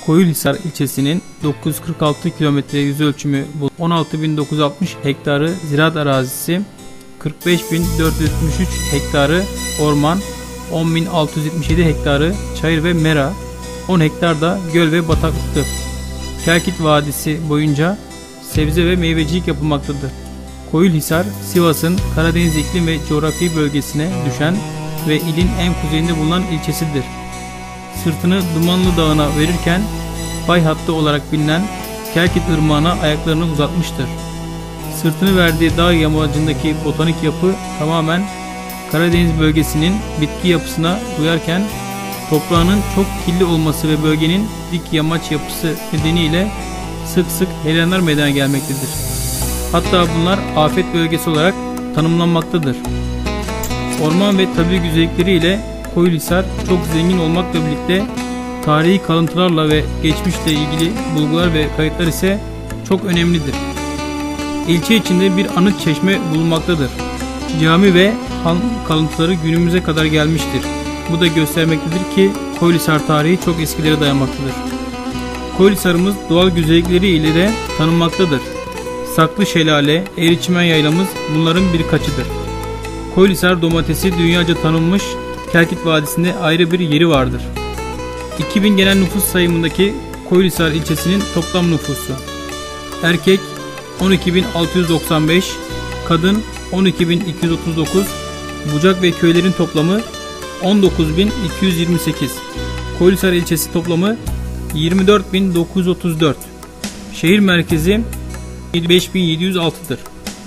Koyulhisar ilçesinin 946 kilometre yüzölçümü 16.960 hektarı ziraat arazisi, 45.473 hektarı orman, 10.677 hektarı çayır ve mera, 10 hektar da göl ve bataklıktır. Kelkit Vadisi boyunca sebze ve meyvecilik yapılmaktadır. Koyulhisar, Sivas'ın Karadeniz iklim ve coğrafi bölgesine düşen ve ilin en kuzeyinde bulunan ilçesidir. Sırtını Dumanlı Dağı'na verirken fay hattı olarak bilinen Kelkit Irmağı'na ayaklarını uzatmıştır. Sırtını verdiği dağ yamacındaki botanik yapı tamamen Karadeniz bölgesinin bitki yapısına uyarken toprağının çok kirli olması ve bölgenin dik yamaç yapısı nedeniyle sık sık heyelanlar meydana gelmektedir. Hatta bunlar afet bölgesi olarak tanımlanmaktadır. Orman ve tabi güzellikleriyle Koyulhisar çok zengin olmakla birlikte tarihi kalıntılarla ve geçmişle ilgili bulgular ve kayıtlar ise çok önemlidir. İlçe içinde bir anıt çeşme bulunmaktadır. Cami ve han kalıntıları günümüze kadar gelmiştir. Bu da göstermektedir ki Koyulhisar tarihi çok eskilere dayanmaktadır. Koyulhisar'ımız doğal güzellikleri ile de tanınmaktadır. Saklı Şelale, Eğriçimen Yaylamız bunların birkaçıdır. Koyulhisar domatesi dünyaca tanınmış, Kelkit Vadisi'nde ayrı bir yeri vardır. 2000 genel nüfus sayımındaki Koyulhisar ilçesinin toplam nüfusu: erkek 12.695, kadın 12.239, bucak ve köylerin toplamı 19.228. Koyulhisar ilçesi toplamı 24.934. Şehir merkezi 55.706'dır.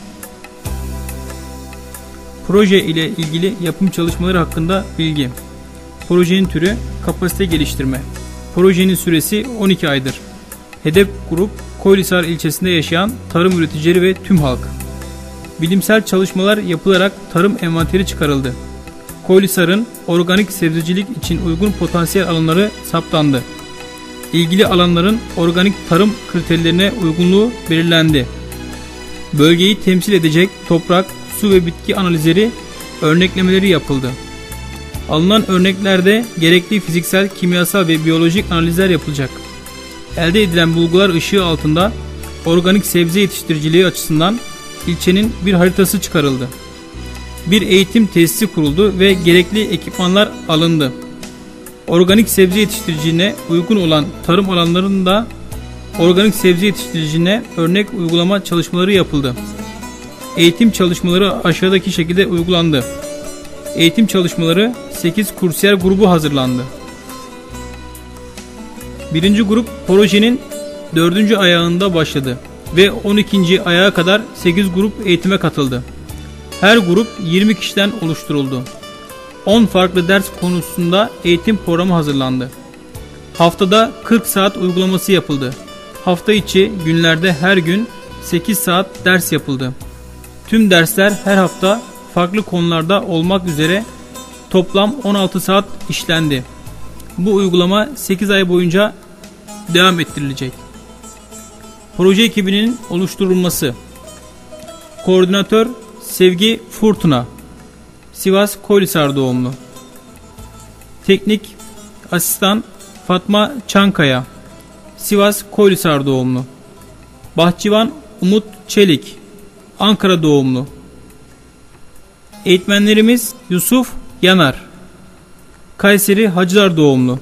Proje ile ilgili yapım çalışmaları hakkında bilgi. Projenin türü kapasite geliştirme. Projenin süresi 12 aydır. Hedef grup Koyulhisar ilçesinde yaşayan tarım üreticileri ve tüm halk. Bilimsel çalışmalar yapılarak tarım envanteri çıkarıldı. Koyulhisar'ın organik sebzecilik için uygun potansiyel alanları saptandı. İlgili alanların organik tarım kriterlerine uygunluğu belirlendi. Bölgeyi temsil edecek toprak, su ve bitki analizleri, örneklemeleri yapıldı. Alınan örneklerde gerekli fiziksel, kimyasal ve biyolojik analizler yapılacak. Elde edilen bulgular ışığı altında organik sebze yetiştiriciliği açısından ilçenin bir haritası çıkarıldı. Bir eğitim tesisi kuruldu ve gerekli ekipmanlar alındı. Organik sebze yetiştiriciliğine uygun olan tarım alanlarında organik sebze yetiştiriciliğine örnek uygulama çalışmaları yapıldı. Eğitim çalışmaları aşağıdaki şekilde uygulandı. Eğitim çalışmaları 8 kursiyer grubu hazırlandı. Birinci grup projenin 4. ayağında başladı ve 12. ayağa kadar 8 grup eğitime katıldı. Her grup 20 kişiden oluşturuldu. 10 farklı ders konusunda eğitim programı hazırlandı. Haftada 40 saat uygulaması yapıldı. Hafta içi günlerde her gün 8 saat ders yapıldı. Tüm dersler her hafta farklı konularda olmak üzere toplam 16 saat işlendi. Bu uygulama 8 ay boyunca devam ettirilecek. Proje ekibinin oluşturulması: Koordinatör Sevgi Furtuna, Sivas Koyulhisar doğumlu. Teknik Asistan Fatma Çankaya, Sivas Koyulhisar doğumlu. Bahçıvan Umut Çelik, Ankara doğumlu. Eğitmenlerimiz Yusuf Yanar, Kayseri Hacılar doğumlu.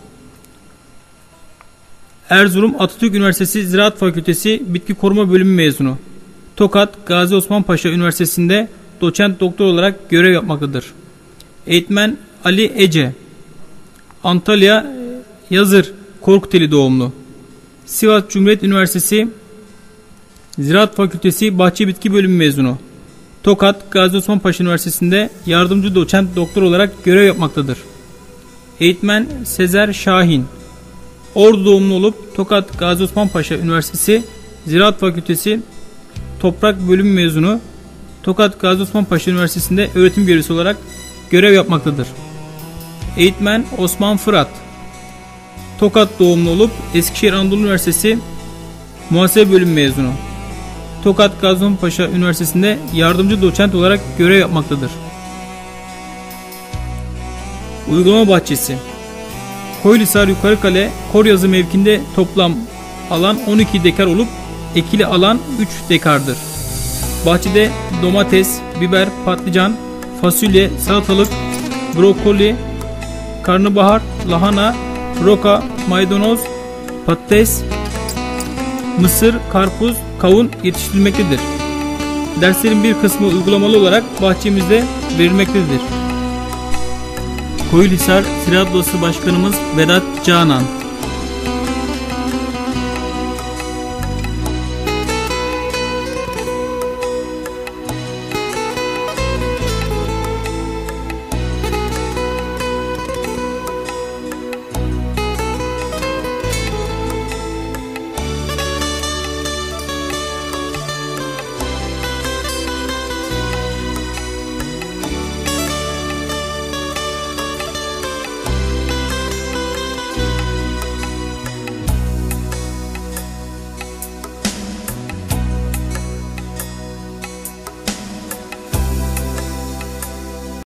Erzurum Atatürk Üniversitesi Ziraat Fakültesi Bitki Koruma Bölümü mezunu. Tokat Gazi Osman Paşa Üniversitesi'nde doçent doktor olarak görev yapmaktadır. Eğitmen Ali Ece, Antalya Yazır Korkuteli doğumlu. Sivas Cumhuriyet Üniversitesi Ziraat Fakültesi Bahçe Bitki Bölümü mezunu. Tokat Gazi Osman Paşa Üniversitesi'nde yardımcı doçent doktor olarak görev yapmaktadır. Eğitmen Sezer Şahin, Ordu doğumlu olup Tokat Gazi Osman Paşa Üniversitesi Ziraat Fakültesi Toprak Bölümü mezunu. Tokat Gazi Osman Paşa Üniversitesi'nde öğretim görevlisi olarak görev yapmaktadır. Eğitmen Osman Fırat, Tokat doğumlu olup Eskişehir Anadolu Üniversitesi Muhasebe Bölümü mezunu. Tokat Gazi Osman Paşa Üniversitesi'nde yardımcı doçent olarak görev yapmaktadır. Uygulama bahçesi. Koylisar Yukarıkale Koryazı mevkinde toplam alan 12 dekar olup ekili alan 3 dekardır. Bahçede domates, biber, patlıcan, fasulye, salatalık, brokoli, karnabahar, lahana, roka, maydanoz, patates, mısır, karpuz, kavun yetiştirilmektedir. Derslerin bir kısmı uygulamalı olarak bahçemizde verilmektedir. Koylisar Ziraat Odası Başkanımız Vedat Canan.